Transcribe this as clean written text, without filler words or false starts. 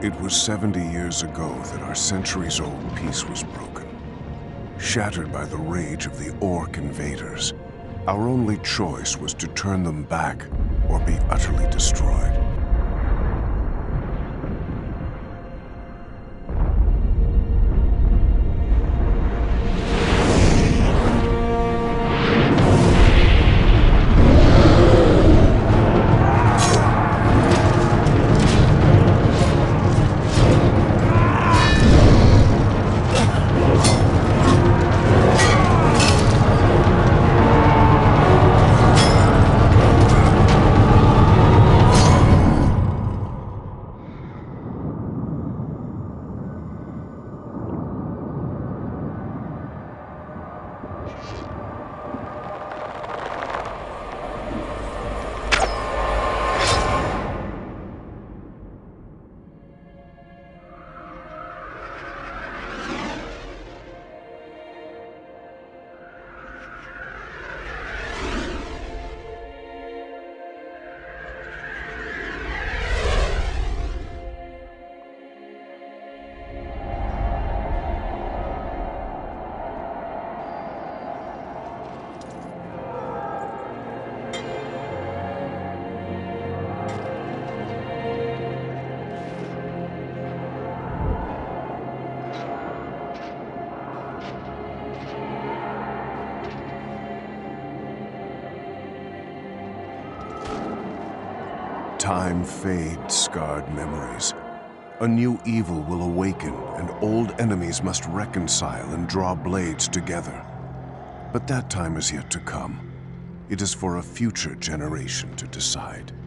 It was 70 years ago that our centuries-old peace was broken. Shattered by the rage of the Orc invaders, our only choice was to turn them back or be utterly destroyed. Time fades scarred memories. A new evil will awaken, and old enemies must reconcile and draw blades together. But that time is yet to come. It is for a future generation to decide.